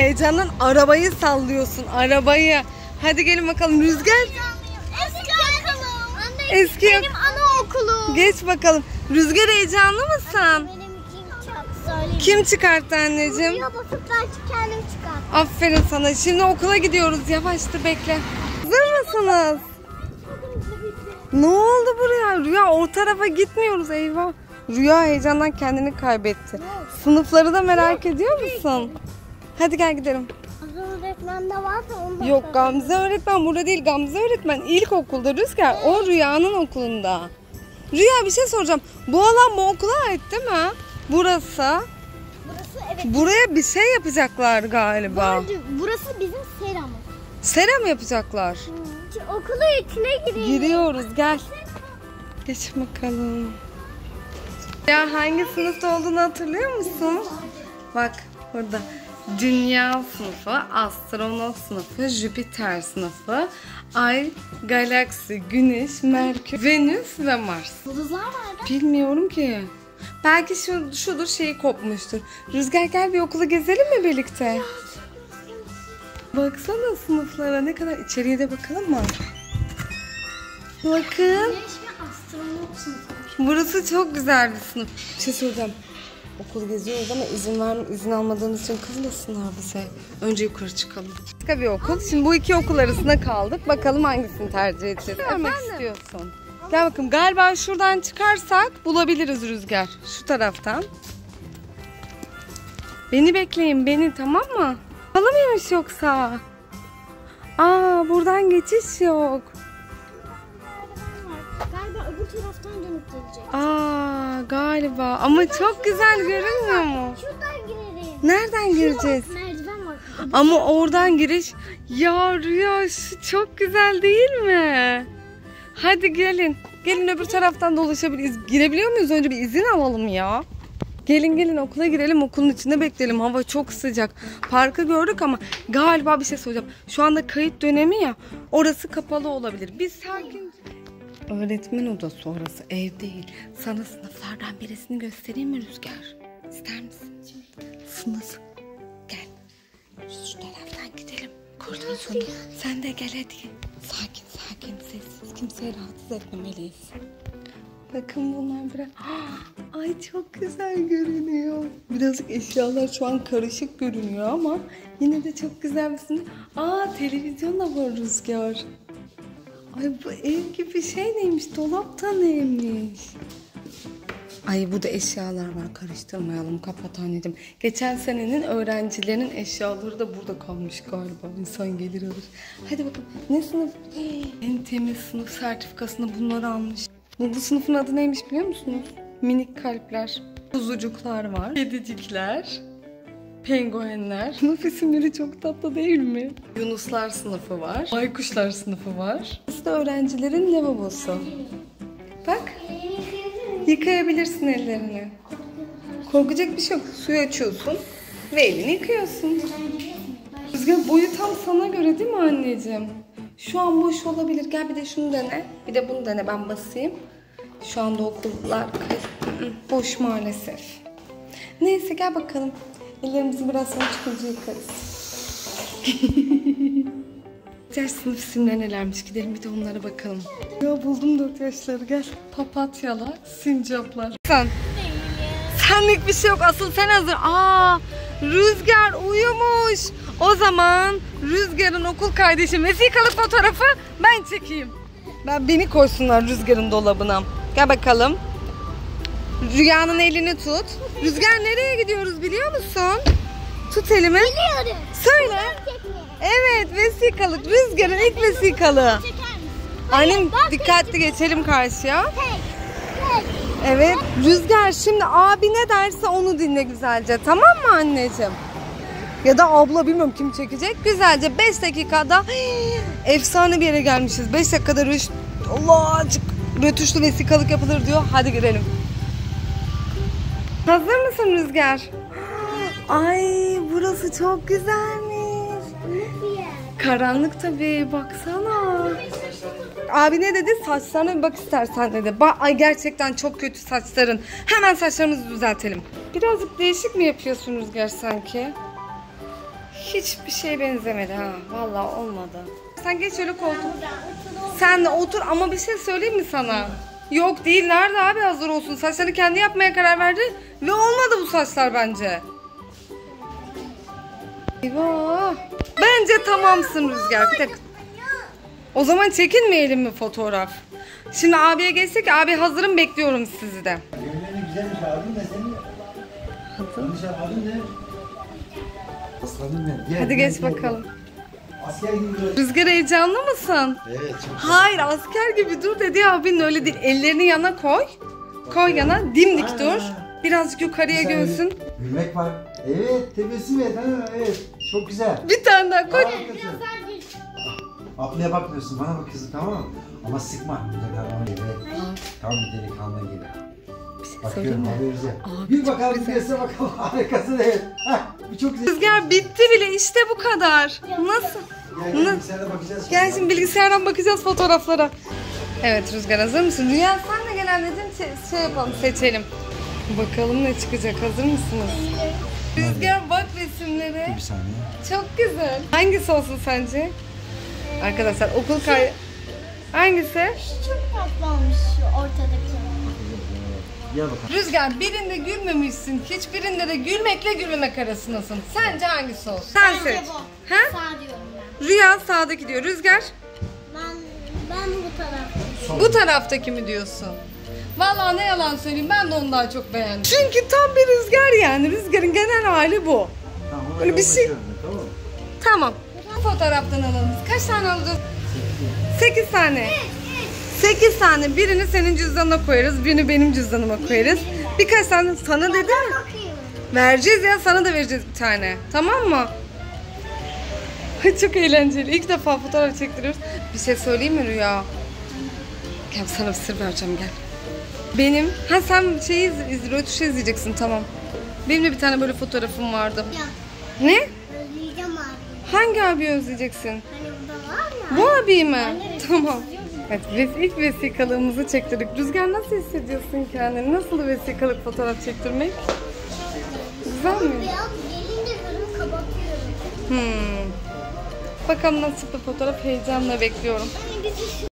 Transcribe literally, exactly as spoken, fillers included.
Heyecandan arabayı sallıyorsun, arabayı. Hadi gelin bakalım Rüzgar. Eski okulum. Anne, Eski benim anaokulum. Geç bakalım. Rüzgar heyecanlı mısın? Benim kim çıkarttı söyleyeyim. Kim çıkarttı anneciğim? Rüya basıp ben kendim çıkarttım. Aferin sana. Şimdi okula gidiyoruz. Yavaştır bekle. Hazır mısınız? Ne oldu buraya? Rüya o tarafa gitmiyoruz eyvah. Rüya heyecandan kendini kaybetti. Sınıfları da merak ediyor musun? Hadi gel gidelim. Öğretmen de varsa ondan. Yok Gamze öğretmen burada değil. Gamze öğretmen ilkokulda Rüzgar. O Rüya'nın okulunda. Rüya bir şey soracağım. Bu alan bu okula ait değil mi? Burası. Burası evet. Buraya bir şey yapacaklar galiba. Bence burası bizim seramız. Sera mı yapacaklar? Hmm. Okula içine giriyoruz. Giriyoruz gel. Geç bakalım. Ya hangi sınıfta olduğunu hatırlıyor musun? Bak burada. Dünya sınıfı, astronot sınıfı, Jüpiter sınıfı, Ay, galaksi, Güneş, Merkür, Venüs ve Mars. Yıldızlar nerede? Bilmiyorum ki. Belki şu, şudur şeyi kopmuştur. Rüzgar gel bir okula gezelim mi birlikte? Baksana sınıflara ne kadar. İçeriye de bakalım mı? Bakın. Güneş ve astronot sınıfı. Burası çok güzel bir sınıf. Bir şey söyleyeceğim. Okul geziyoruz ama izin ver, izin almadığımız için kızmasınlar bize. Önce yukarı çıkalım. Başka bir okul. Şimdi bu iki okul arasında kaldık. Bakalım hangisini tercih edeceğiz. Görmek istiyorsun. Gel bakalım. Galiba şuradan çıkarsak bulabiliriz Rüzgar. Şu taraftan. Beni bekleyin beni, tamam mı? Kapalı mıymış yoksa? Aa, buradan geçiş yok. Galiba öbür taraftan dönüp gelecek. Aa, galiba. Ama çok güzel görünmüyor mu? Şuradan girelim. Nereden gireceğiz? Merdiven var. Ama oradan giriş. Ya Rüya şu çok güzel değil mi? Hadi gelin. Gelin öbür taraftan dolaşabiliriz. Girebiliyor muyuz? Önce bir izin alalım ya. Gelin gelin okula girelim. Okulun içinde bekleyelim. Hava çok sıcak. Parkı gördük ama galiba bir şey soracağım. Şu anda kayıt dönemi ya. Orası kapalı olabilir. Biz sakin. Öğretmen odası orası. Ev değil. Sana sınıflardan birisini göstereyim mi Rüzgar? İster misin? Sınıf. Gel. Şu taraftan gidelim. Koridorun sonuna. Sen de gel hadi. Sakin sakin sessiz. Kimseyi rahatsız etmemeliyiz. Bakın bunlar biraz... Ay çok güzel görünüyor. Birazcık eşyalar şu an karışık görünüyor ama yine de çok güzel bir sınıf. Aa, televizyon da var Rüzgar. Ay bu ev gibi şey neymiş? Dolapta neymiş? Ay burada eşyalar var. Karıştırmayalım. Kapat anneciğim. Geçen senenin öğrencilerinin eşyaları da burada kalmış galiba. İnsan gelir alır. Hadi bakalım. Ne sınıf? En temiz sınıf sertifikasını bunları almış. Bu, bu sınıfın adı neymiş biliyor musunuz? Minik kalpler. Kuzucuklar var. Kedicikler. Penguenler. Sınıf isimleri çok tatlı değil mi? Yunuslar sınıfı var. Baykuşlar sınıfı var. Burası da öğrencilerin lavabosu. Bak. Yıkayabilirsin ellerini. Korkacak bir şey yok. Suyu açıyorsun ve elini yıkıyorsun. Rüzgar boyu tam sana göre değil mi anneciğim? Şu an boş olabilir. Gel bir de şunu dene. Bir de bunu dene. Ben basayım. Şu anda okullar boş maalesef. Neyse gel bakalım. Ellerimizi biraz sonra çıkınca yıkarız. Diğer sınıf isimleri nelermiş? Gidelim bir de onlara bakalım. Ya buldum dört yaşları gel. Papatyalar, sincaplar. Sen. Senlik bir şey yok. Asıl sen hazır. Aa, Rüzgar uyumuş. O zaman Rüzgar'ın okul kardeşi vesikalık fotoğrafı ben çekeyim. Ben beni koysunlar Rüzgar'ın dolabına. Gel bakalım. Rüya'nın elini tut. Rüzgar nereye gidiyoruz biliyor musun? Tut elimi. Biliyorum. Söyle. Evet, vesikalık. Rüzgar'ın ilk vesikalığı. Annem dikkatli geçelim karşıya. Evet. Rüzgar şimdi abi ne derse onu dinle güzelce. Tamam mı anneciğim? Ya da abla bilmiyorum kim çekecek. Güzelce beş dakikada hii, efsane bir yere gelmişiz. beş dakikada rüş, Allah açık rötuşlu vesikalık yapılır diyor. Hadi girelim. Hazır mısın Rüzgar? Ay burası çok güzelmiş. Karanlık tabii baksana. Abi ne dedi? Saçlarına bir bak istersen dedi. Ba Ay gerçekten çok kötü saçların. Hemen saçlarımızı düzeltelim. Birazcık değişik mi yapıyorsun Rüzgar sanki? hiçbir şeye benzemedi ha. Vallahi olmadı. Sen geç şöyle koltuğa. Sen de otur ama bir şey söyleyeyim mi sana? Yok değil. Nerede abi hazır olsun? Saçlarını kendi yapmaya karar verdi ve olmadı bu saçlar bence. Eyvah. Bence tamamsın Rüzgar. Bir dakika. O zaman çekinmeyelim mi fotoğraf? Şimdi abiye geçsek, abi hazırım, bekliyorum sizi de. Gömleğin güzelmiş, adın ne senin? Adın? Adın ne? Aslanım ben. Gel, Hadi gel, geç gel, bakalım. gel. Asker gibi dur. Rüzgar heyecanlı mısın? Evet çok Hayır, asker gibi dur dedi ya abinin, öyle değil. Ellerini yana koy. Koy yana, dimdik Aa. dur. Birazcık yukarıya Bir saniye. göğsün. Gülmek var. Evet, tebessüm et. Ha, evet. Çok güzel. Bir tane daha koy. Harikasın. Ablaya bakmıyorsun, bana bak kızım, tamam mı? Ama sıkma. Bir kahraman gibi. Tam bir delikanlı gibi. Bakıyorum, haber güzel. Bir bakalım, göğsüne bakalım. Harikasın, evet. Hah, bu çok güzel. Rüzgar bitti bile, işte bu kadar. Nasıl? Gel, gel, bilgisayarda bakacağız. Gel şimdi bilgisayardan bakacağız fotoğraflara. Evet Rüzgar, hazır mısın? Rüya sen de gelen dedin, şey, şey yapalım, seçelim. Bakalım ne çıkacak, hazır mısınız? Rüzgar bak resimlere. Bir saniye. Çok güzel. Hangisi olsun sence? Arkadaşlar okul kay... Hangisi? Şu çok tatlı olmuş şu ortadaki. Gel bakalım. Rüzgar, birinde gülmemişsin, hiçbirinde de gülmekle gülmemek arasındasın. Sence hangisi olsun? Sen Bence seç. bu. Ha? Sağ diyorum ben. Rüya sağdaki diyor. Rüzgar Ben, ben bu taraftayım. bu taraftaki mi diyorsun? Vallahi ne yalan söyleyeyim, ben de onu daha çok beğendim. Çünkü tam bir Rüzgar yani. Rüzgar'ın genel hali bu. Tamam, Böyle bir şey- Tamam mı? Tamam. Bu fotoğraftan alalım. Kaç tane alacağız? Sekiz tane. Sekiz tane. Birini senin cüzdanına koyarız, birini benim cüzdanıma koyarız. Birkaç tane sana dedim mi? Bakayım. Vereceğiz ya, sana da vereceğiz bir tane. Tamam mı? Ay, çok eğlenceli. İlk defa fotoğraf çektiriyoruz. Bir şey söyleyeyim mi Rüya? Gel sana bir sır vereceğim, gel. Benim, ha sen şeyi iz, iz, rötuşu izleyeceksin, tamam. Benim de bir tane böyle fotoğrafım vardı. Ya Ne? özleyeceğim abi. Hangi abiyi özleyeceksin? Hani burada var ya. Bu abiyi mi? Anne resim Tamam. çiziyor musun? Evet, ves- ilk vesikalığımızı çektirdik. Rüzgar, nasıl hissediyorsun kendini? Nasıl vesikalık fotoğraf çektirmek? Güzel mi? Beyaz gelince gözümü kapatıyorum. Hmm. Bakalım nasıl bir fotoğraf, heyecanla bekliyorum. Hani bizi